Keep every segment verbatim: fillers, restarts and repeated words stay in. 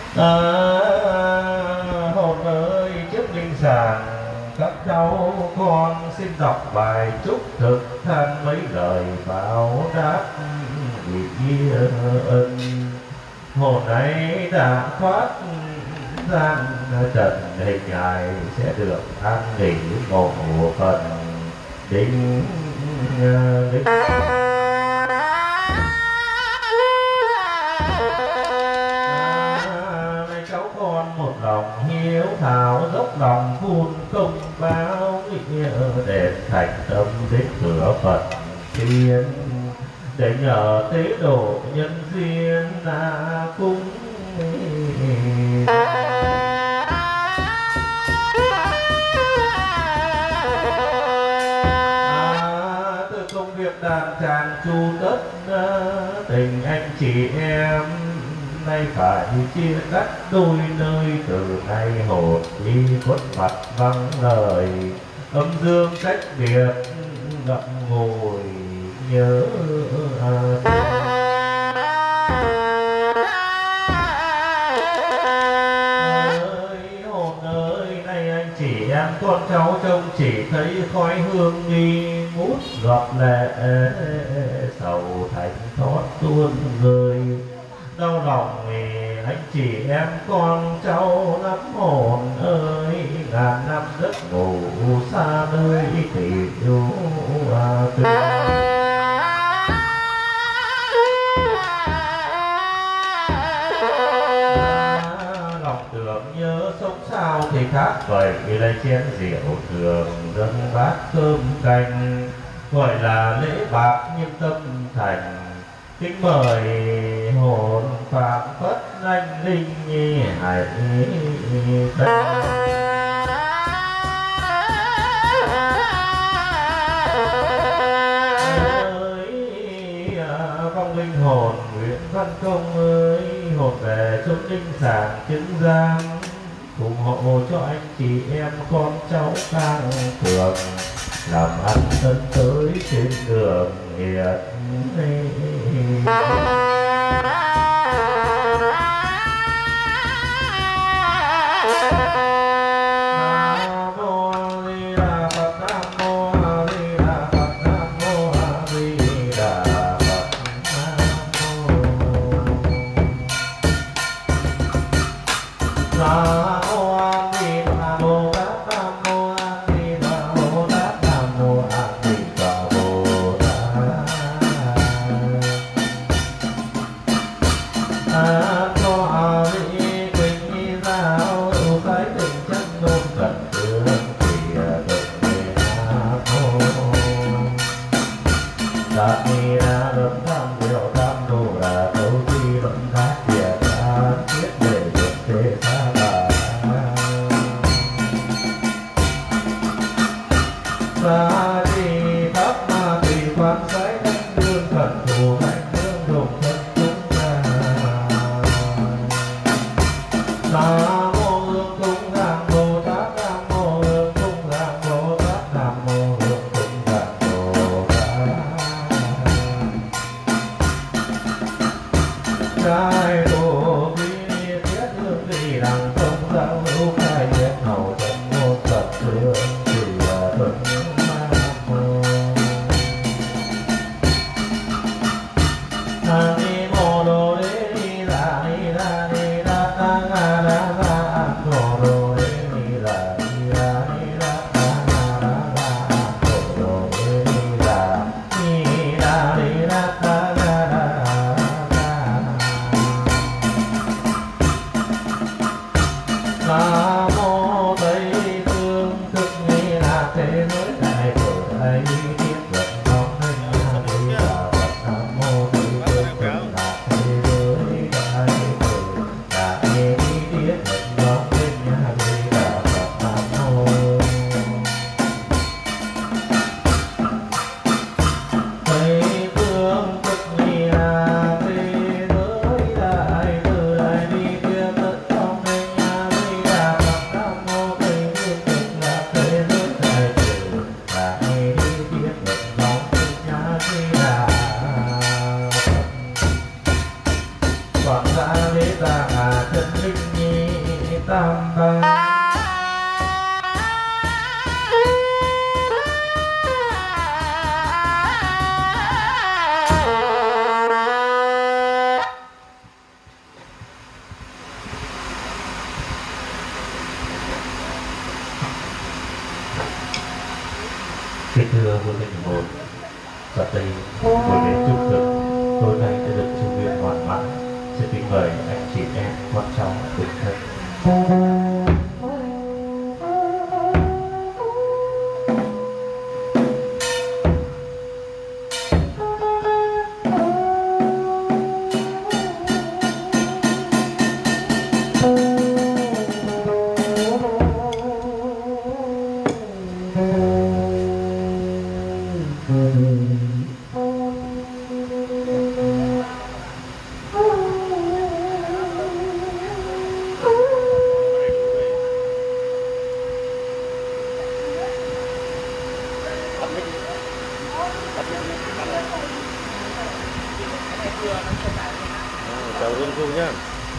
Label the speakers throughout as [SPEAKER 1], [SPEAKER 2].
[SPEAKER 1] À, hồn ơi trước linh sàng các cháu con xin đọc bài chúc thực than mấy lời báo đáp vị ân. Hồn ấy đã thoát gian trần hình ngài sẽ được an nghỉ ngộ phần đỉnh đích. Một lòng hiếu thảo dốc lòng vun công báo nghĩa để thành tâm đến cửa Phật tiên để nhờ tế độ nhân duyên đã cung. À, từ công việc đàn tràng chu tất tình anh chị em nay phải chia cắt đôi nơi từ nay hồn đi khuất mặt vắng lời âm dương cách biệt ngậm ngùi nhớ ơi hồn ơi nay anh chị em con cháu trông chỉ thấy khói hương nghi ngút giọt lệ sầu thành thót tuôn rơi đau lòng thì anh chị em con cháu lắm hồn ơi ngàn năm giấc ngủ xa nơi tình yêu à, lòng tưởng nhớ sống sao thì khác vậy lấy chén rượu thường dâng bát cơm canh gọi là lễ bạc nhưng tâm thành. Kính mời hồn phạm phất anh linh nhi hãy tân. Ơi vong linh hồn Nguyễn Văn Công ơi hồn về chốn linh sàng chứng giang ủng hộ cho anh chị em con cháu càng cường làm ăn tân tới trên đường hiền.
[SPEAKER 2] Ni mô đô đế ni đà ni đà ni đà đà đà đà
[SPEAKER 1] thần linh nhi tam bang. Kính thưa vua linh hồn, và đây buổi lễ chúc mừng tối nay đã được chu nguyện hoàn mãn. Xin kính mời anh chị em, con cháu, bình thân.
[SPEAKER 2] Chào Hương Thu nhá.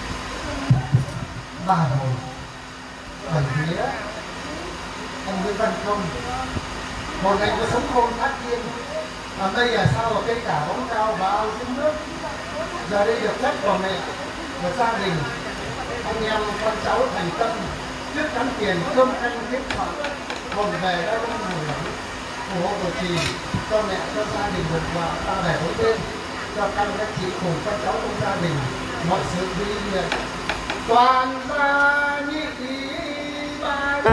[SPEAKER 3] Ba hồi bảy vía anh Nguyễn Văn Công, một anh có sống khôn thác thiên, mà đây là sao là cây cả bóng cao và ao dính nước. Giờ đây được phép của mẹ và gia đình, anh em con cháu thành tâm trước cắn tiền cơm canh kết thọ, còn về đã đông ngồi ủng hộ đồ trì cho mẹ, cho gia đình được vợ ta về đối bên, cho các các chị cùng con cháu trong gia đình mọi sự vi nguyện toàn gia nhị ba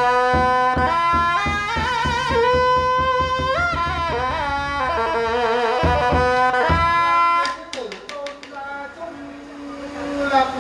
[SPEAKER 3] tử tôn gia chung lập.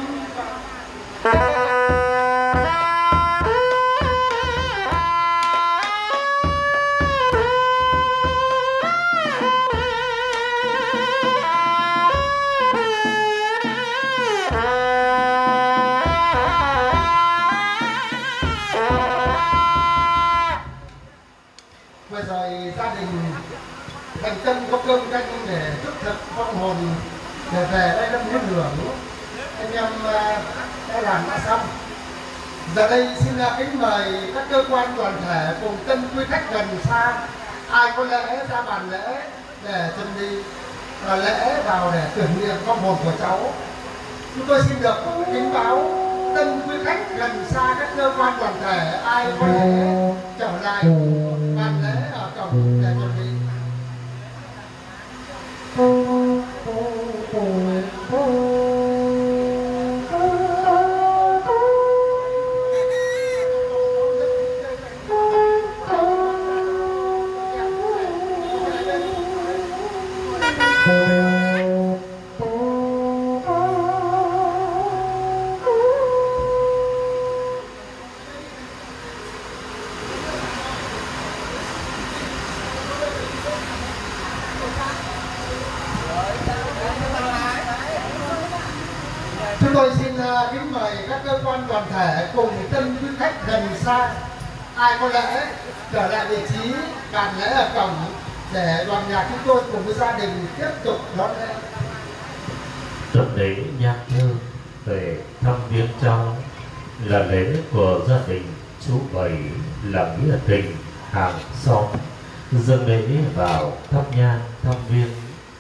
[SPEAKER 3] Vừa rồi gia đình thành tâm có cơm canh để thức thực vong hồn để về đây lâm hiến hưởng, anh em đã làm đã xong. Giờ đây xin kính mời các cơ quan đoàn thể cùng tân quý khách gần xa, ai có lễ ra bàn lễ để chuẩn bị và lễ vào để tưởng niệm vong hồn của cháu. Chúng tôi xin được kính báo tân quý khách gần xa các cơ quan đoàn thể, ai có lễ trở lại bàn lễ ở cổng để chuẩn bị. Chúng tôi xin uh, kính mời các cơ quan đoàn thể cùng tân quý khách gần xa, ai có lễ trở lại vị trí bàn lễ ở cổng để đoàn nhạc chúng tôi cùng với gia đình tiếp tục đón lễ.
[SPEAKER 1] Tuần lễ nhạc thơ về thăm viếng cháu là lễ của gia đình chú Bảy, là nghĩa tình hàng xóm, dâng lễ vào thắp nhang thăm viếng.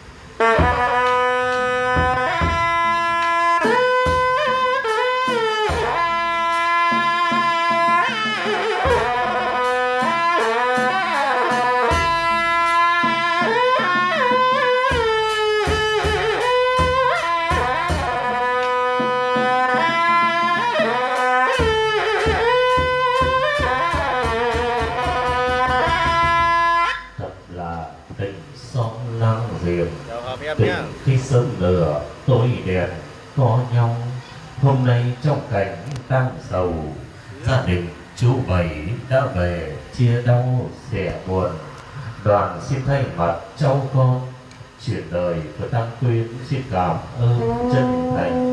[SPEAKER 1] Tình khi sớm lửa tối đèn có nhau, hôm nay trong cảnh tang sầu, gia đình chú Bảy đã về chia đau sẻ buồn. Đoàn xin thay mặt cháu con chuyển đời của Tăng Quyến xin cảm ơn chân thành.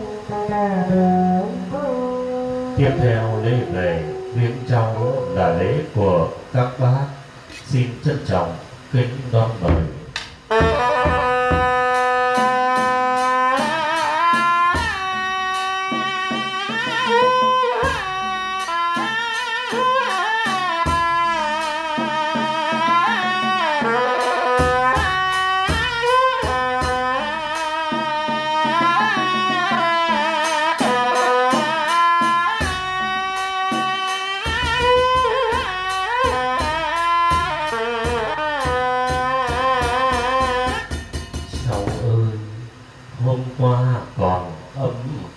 [SPEAKER 1] Tiếp theo lễ về viếng cháu là lễ của các bác, xin trân trọng kính đón mời.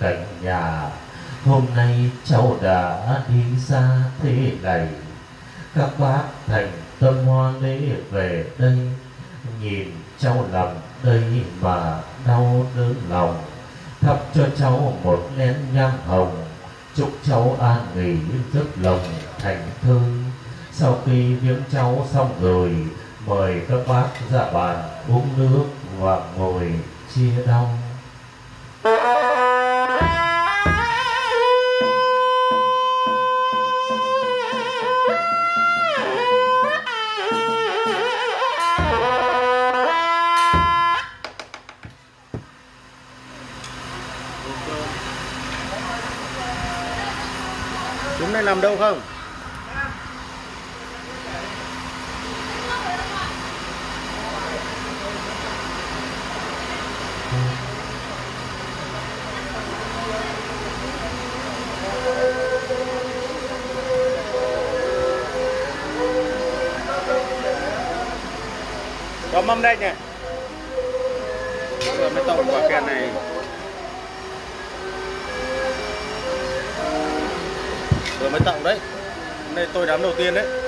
[SPEAKER 1] thành nhà. Hôm nay cháu đã đi xa thế này, các bác thành tâm hoa lễ về đây, nhìn cháu nằm đây mà đau đớn lòng. Thắp cho cháu một nén nhang hồng, chúc cháu an nghỉ rất lòng thành thơi. Sau khi viếng cháu xong rồi, mời các bác ra bàn uống nước và ngồi chia đau.
[SPEAKER 2] Chúng này làm đâu không? Có mâm đây nhỉ? Rồi mới tổng quả kèn này. Vừa mới tặng đấy. Hôm nay tôi đám đầu tiên đấy.